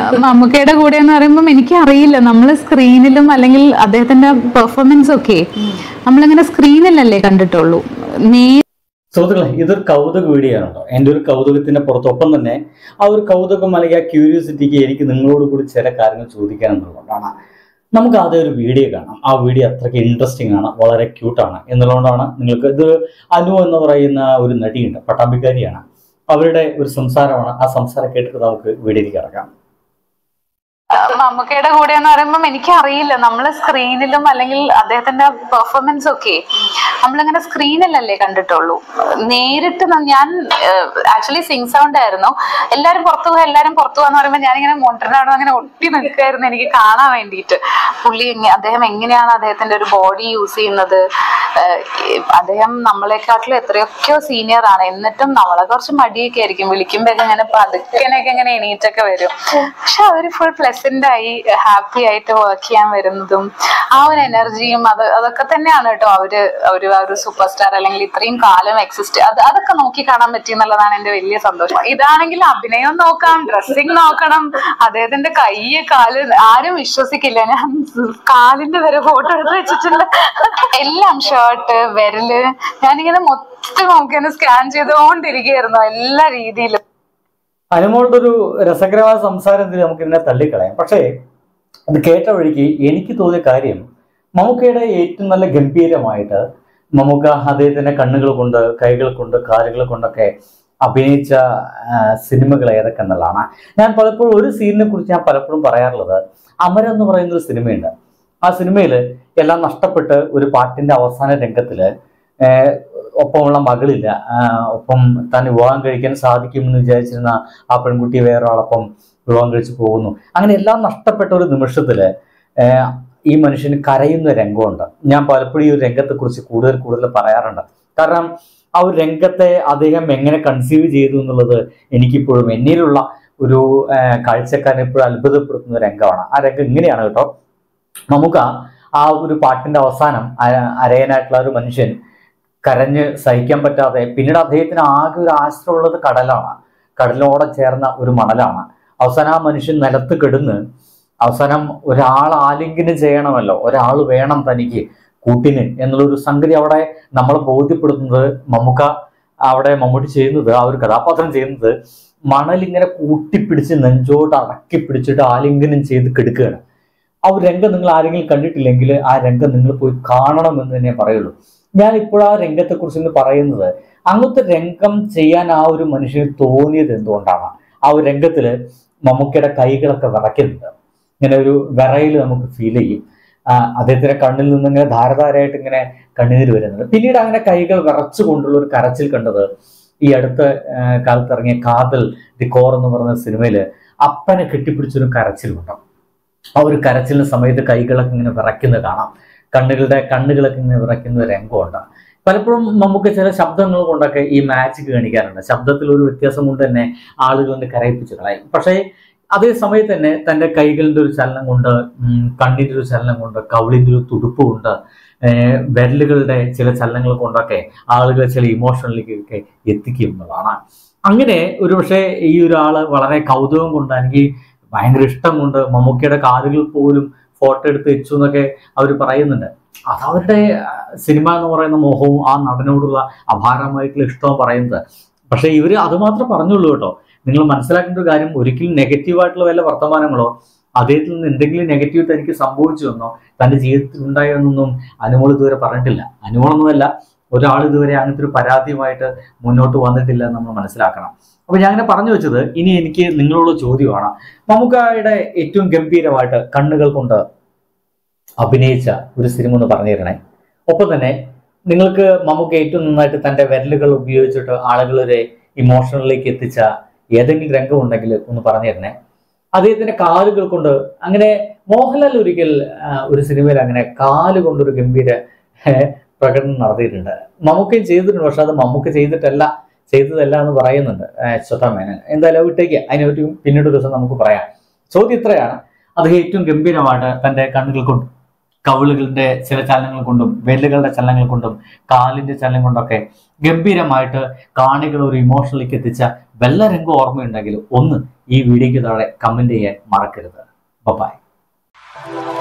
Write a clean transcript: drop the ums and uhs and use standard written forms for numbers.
മമ്മൂക്കയുടെ കൂടെ എന്ന് പറയുമ്പോൾ എനിക്ക് അറിയില്ല, നമ്മൾ സ്ക്രീനിലും അല്ലെങ്കിൽ അദ്ദേഹത്തിന്റെ പെർഫോമൻസ് ഒക്കെ നമ്മളിങ്ങനെ സ്ക്രീനിലല്ലേ കണ്ടിട്ടുള്ളൂ. സുഹൃത്തുക്കളെ, ഇതൊരു കൗതുക വീഡിയോ ആണ് കേട്ടോ. എൻ്റെ ഒരു കൗതുകത്തിന്റെ പുറത്തൊപ്പം തന്നെ ആ ഒരു കൗതുകം അല്ലെങ്കിൽ ആ ക്യൂരിയോസിറ്റിക്ക് എനിക്ക് നിങ്ങളോട് കൂടി ചില കാര്യങ്ങൾ ചോദിക്കാനെന്നുള്ളതുകൊണ്ടാണ്. നമുക്ക് ആദ്യം ഒരു വീഡിയോ കാണാം. ആ വീഡിയോ അത്രയ്ക്ക് ഇൻട്രസ്റ്റിംഗ് ആണ്, വളരെ ക്യൂട്ടാണ് എന്നുള്ളതുകൊണ്ടാണ് നിങ്ങൾക്ക് ഇത്. അനു എന്ന് പറയുന്ന ഒരു നടിയുണ്ട്, പട്ടാമ്പിക്കാരിയാണ്. അവരുടെ ഒരു സംസാരമാണ്. ആ സംസാരം കേട്ടിട്ട് നമുക്ക് വീഡിയോയിലേക്ക് കിടക്കാം. മമ്മൂക്കയുടെ കൂടെ എന്ന് പറയുമ്പോൾ എനിക്ക് അറിയില്ല, നമ്മൾ സ്ക്രീനിലും അല്ലെങ്കിൽ അദ്ദേഹത്തിന്റെ പെർഫോമൻസ് ഒക്കെ നമ്മളിങ്ങനെ സ്ക്രീനിലല്ലേ കണ്ടിട്ടുള്ളൂ. നേരിട്ട് ഞാൻ ആക്ച്വലി സിംഗ് സൗണ്ട് ആയിരുന്നു. എല്ലാരും പുറത്തു പോകാന്ന് പറയുമ്പോൾ ഞാനിങ്ങനെ മോണിറ്ററിനോട് അങ്ങനെ ഒട്ടി നിൽക്കായിരുന്നു എനിക്ക് കാണാൻ വേണ്ടിയിട്ട്. അദ്ദേഹം എങ്ങനെയാണ് അദ്ദേഹത്തിന്റെ ഒരു ബോഡി യൂസ് ചെയ്യുന്നത്. അദ്ദേഹം നമ്മളെക്കാട്ടിലും എത്രയൊക്കെയോ സീനിയർ ആണ്, എന്നിട്ടും നമ്മളെ കുറച്ച് മടിയൊക്കെ ആയിരിക്കും. വിളിക്കുമ്പോഴൊക്കെ ഇങ്ങനെ പതുക്കനൊക്കെ ഇങ്ങനെ എണീറ്റൊക്കെ വരും. പക്ഷെ അവര് ഫുൾ പ്ലസന്റ് ആയി ഹാപ്പി ആയിട്ട് വർക്ക് ചെയ്യാൻ വരുന്നതും ആ ഒരു എനർജിയും അതൊക്കെ തന്നെയാണ് കേട്ടോ അവര് ആ ഒരു സൂപ്പർ സ്റ്റാർ അല്ലെങ്കിൽ ഇത്രയും കാലം എക്സിസ്റ്റ് അതൊക്കെ നോക്കി കാണാൻ പറ്റി എന്നുള്ളതാണ് എന്റെ വലിയ സന്തോഷം. ഇതാണെങ്കിൽ അഭിനയം നോക്കാം, ഡ്രസ്സിങ് നോക്കണം, അദ്ദേഹത്തിന്റെ കയ്യ് കാല് ആരും വിശ്വസിക്കില്ല. ഞാൻ കാലിന്റെ വരെ ഫോട്ടോ എടുത്ത് വെച്ചിട്ടുണ്ട്. എല്ലാം ഷർട്ട് വിരല് ഞാനിങ്ങനെ മൊത്തം നോക്കി സ്കാൻ ചെയ്തുകൊണ്ടിരിക്കുകയായിരുന്നു എല്ലാ രീതിയിലും. അനുമോളുടെ ഒരു രസകരമായ സംസാരത്തിൽ നമുക്ക് ഇതിനെ തള്ളിക്കളയാം. പക്ഷേ അത് കേട്ട വഴിക്ക് എനിക്ക് തോന്നിയ കാര്യം, മമ്മൂക്കയുടെ ഏറ്റവും നല്ല ഗംഭീരമായിട്ട് മമ്മൂക്ക അദ്ദേഹത്തിന്റെ കണ്ണുകൾ കൊണ്ട്, കൈകൾ കൊണ്ട്, കാലുകൾ കൊണ്ടൊക്കെ അഭിനയിച്ച സിനിമകൾ ഏതൊക്കെ എന്നുള്ളതാണ്. ഞാൻ പലപ്പോഴും ഒരു സീനിനെ കുറിച്ച് ഞാൻ പലപ്പോഴും പറയാറുള്ളത്, അമരം എന്ന് പറയുന്ന ഒരു സിനിമയുണ്ട്. ആ സിനിമയിൽ എല്ലാം നഷ്ടപ്പെട്ട് ഒരു പാട്ടിന്റെ അവസാന രംഗത്തില് ഒപ്പമുള്ള മകളില്ല, ഒപ്പം താൻ വിവാഹം കഴിക്കാൻ സാധിക്കുമെന്ന് വിചാരിച്ചിരുന്ന ആ പെൺകുട്ടി വേറൊരാളൊപ്പം വിവാഹം കഴിച്ച് പോകുന്നു. അങ്ങനെ എല്ലാം നഷ്ടപ്പെട്ട ഒരു നിമിഷത്തില് ഈ മനുഷ്യന് കരയുന്ന രംഗമുണ്ട്. ഞാൻ പലപ്പോഴും ഈ ഒരു രംഗത്തെക്കുറിച്ച് കൂടുതൽ പറയാറുണ്ട്. കാരണം ആ ഒരു രംഗത്തെ അദ്ദേഹം എങ്ങനെ കൺസീവ് ചെയ്തു എന്നുള്ളത് എനിക്കിപ്പോഴും എന്നിലുള്ള ഒരു കാഴ്ചക്കാരൻ എപ്പോഴും അത്ഭുതപ്പെടുത്തുന്ന രംഗമാണ്. ആ രംഗം ഇങ്ങനെയാണ് കേട്ടോ. നമുക്ക് ആ ഒരു പാട്ടിന്റെ അവസാനം അരയനായിട്ടുള്ള ഒരു മനുഷ്യൻ കരഞ്ഞ് സഹിക്കാൻ പറ്റാതെ, പിന്നീട് അദ്ദേഹത്തിന് ആകെ ഒരു ആശ്രയമുള്ളത് കടലാണ്, കടലോടെ ചേർന്ന ഒരു മണലാണ്. അവസാനം ആ മനുഷ്യൻ നിലത്ത് കിടന്ന് അവസാനം ഒരാൾ ആലിംഗനം ചെയ്യണമല്ലോ, ഒരാൾ വേണം തനിക്ക് കൂട്ടിന് എന്നുള്ളൊരു സംഗതി അവിടെ നമ്മളെ ബോധ്യപ്പെടുത്തുന്നത് മമ്മൂട്ടി ചെയ്യുന്നത്, ആ ഒരു കഥാപാത്രം ചെയ്യുന്നത് മണലിങ്ങനെ കൂട്ടിപ്പിടിച്ച് നെഞ്ചോട്ട് അടക്കി പിടിച്ചിട്ട് ആലിംഗനം ചെയ്ത് കെടുക്കുകയാണ്. ആ ഒരു രംഗം നിങ്ങൾ ആരെങ്കിലും കണ്ടിട്ടില്ലെങ്കിൽ ആ രംഗം നിങ്ങൾ പോയി കാണണമെന്ന് തന്നെ പറയുള്ളൂ. ഞാൻ ഇപ്പോൾ ആ രംഗത്തെക്കുറിച്ച് പറയുന്നത്, അങ്ങനത്തെ രംഗം ചെയ്യാൻ ആ ഒരു മനുഷ്യന് തോന്നിയത് എന്തുകൊണ്ടാണ്? ആ ഒരു രംഗത്തില് മമ്മൂക്കയുടെ കൈകളൊക്കെ വിറയ്ക്കുന്നുണ്ട്. ഇങ്ങനെ ഒരു വിറയിൽ നമുക്ക് ഫീൽ ചെയ്യും. അദ്ദേഹത്തിന്റെ കണ്ണിൽ നിന്ന് ഇങ്ങനെ ധാരധാരയായിട്ട് ഇങ്ങനെ കണ്ണുനീര് വരുന്നുണ്ട്. പിന്നീട് അങ്ങനെ കൈകൾ വിറച്ചുകൊണ്ടുള്ള ഒരു കരച്ചിൽ കണ്ടത് ഈ അടുത്ത കാലത്ത് ഇറങ്ങിയ കാതൽ ദി കോർ എന്ന് പറയുന്ന സിനിമയില് അപ്പനെ കെട്ടിപ്പിടിച്ചൊരു കരച്ചിലുണ്ട്. ആ ഒരു കരച്ചിലിന് സമയത്ത് കൈകളൊക്കെ ഇങ്ങനെ വിറയ്ക്കുന്നത് കാണാം, കണ്ണുകളൊക്കെ ഇങ്ങനെ വിറയ്ക്കുന്ന രംഗമുണ്ട്. പലപ്പോഴും നമുക്ക് ചില ശബ്ദങ്ങൾ കൊണ്ടൊക്കെ ഈ മാജിക് കാണിക്കാറുണ്ട്. ശബ്ദത്തിൽ ഒരു വ്യത്യാസം കൊണ്ട് തന്നെ ആളുകളെ കരയിപ്പിച്ച് കളയും. പക്ഷേ അതേ സമയത്ത് തന്നെ തൻ്റെ കൈകളുടെ ഒരു ചലനം കൊണ്ട്, കണ്ണിൻ്റെ ഒരു ചലനം കൊണ്ട്, കവിളിൻ്റെ ഒരു തുടുപ്പ് കൊണ്ട്, വിരലുകളുടെ ചില ചലനങ്ങൾ കൊണ്ടൊക്കെ ആളുകളെ ചില ഇമോഷനിലേക്കൊക്കെ എത്തിക്കും എന്നതാണ്. അങ്ങനെ ഒരുപക്ഷെ ഈ ഒരാള് വളരെ കൗതുകം കൊണ്ട്, എനിക്ക് ഭയങ്കര ഇഷ്ടം കൊണ്ട് മമ്മൂക്കയുടെ കാലുകൾ പോലും ഫോട്ടോ എടുത്ത് വെച്ചു എന്നൊക്കെ അവർ പറയുന്നുണ്ട്. അതവരുടെ സിനിമ എന്ന് പറയുന്ന മോഹവും ആ നടനോടുള്ള അപാരമായിട്ടുള്ള ഇഷ്ടവും പറയുന്നത്. പക്ഷെ ഇവര് അത് മാത്രം പറഞ്ഞുള്ളൂ കേട്ടോ. നിങ്ങൾ മനസ്സിലാക്കേണ്ട ഒരു കാര്യം, ഒരിക്കലും നെഗറ്റീവായിട്ടുള്ള വല്ല വർത്തമാനങ്ങളോ അദ്ദേഹത്തിൽ നിന്ന് എന്തെങ്കിലും നെഗറ്റീവ് തനിക്ക് സംഭവിച്ചു എന്നോ തൻ്റെ ജീവിതത്തിൽ ഉണ്ടായോ എന്നൊന്നും അനുമോൾ ഇതുവരെ പറഞ്ഞിട്ടില്ല. അനുമോളൊന്നുമല്ല, ഒരാൾ ഇതുവരെ അങ്ങനത്തെ ഒരു പരാതിയുമായിട്ട് മുന്നോട്ട് വന്നിട്ടില്ല എന്ന് നമ്മൾ മനസ്സിലാക്കണം. അപ്പൊ ഞാൻ അങ്ങനെ പറഞ്ഞു വെച്ചത്, ഇനി എനിക്ക് നിങ്ങളോട് ചോദ്യമാണ്. മമ്മൂക്കയുടെ ഏറ്റവും ഗംഭീരമായിട്ട് കണ്ണുകൾ കൊണ്ട് അഭിനയിച്ച ഒരു സിനിമ ഒന്ന് പറഞ്ഞു തരണേ. ഒപ്പം തന്നെ നിങ്ങൾക്ക് മമ്മൂക്ക ഏറ്റവും നന്നായിട്ട് തൻ്റെ വിരലുകൾ ഉപയോഗിച്ചിട്ട് ആളുകളൊരു ഇമോഷണലിലേക്ക് എത്തിച്ച ഏതെങ്കിലും രംഗം ഉണ്ടെങ്കിൽ ഒന്ന് പറഞ്ഞു തരണേ. അദ്ദേഹത്തിന്റെ കാലുകൾ കൊണ്ട്, അങ്ങനെ മോഹൻലാൽ ഒരിക്കൽ ഒരു സിനിമയിൽ അങ്ങനെ കാലുകൊണ്ടൊരു ഗംഭീര പ്രകടനം നടത്തിയിട്ടുണ്ട്. മമ്മൂക്കയും ചെയ്തിട്ടുണ്ട്. പക്ഷെ അത് മമ്മൂക്ക ചെയ്തതല്ല എന്ന് പറയുന്നുണ്ട് സ്വതമേനൻ. എന്തായാലും വിട്ടേക്ക്, അതിനെപ്പറ്റി പിന്നീട് ഒരു ദിവസം നമുക്ക് പറയാം. ചോദ്യം ഇത്രയാണ്, അദ്ദേഹം ഏറ്റവും ഗംഭീരമായിട്ട് തൻ്റെ കണ്ണുകൾ കൊണ്ടും, കവിളുകളുടെ ചില ചലനങ്ങൾ കൊണ്ടും, വിരലുകളുടെ ചലനങ്ങൾ കൊണ്ടും, കാലിന്റെ ചലനം കൊണ്ടൊക്കെ ഗംഭീരമായിട്ട് കാണികൾ ഒരു ഇമോഷനിലേക്ക് എത്തിച്ച വല്ല രംഗം ഓർമ്മയുണ്ടെങ്കിൽ ഒന്ന് ഈ വീഡിയോയ്ക്ക് താഴെ കമന്റ് ചെയ്യാൻ മറക്കരുത്. ബൈ.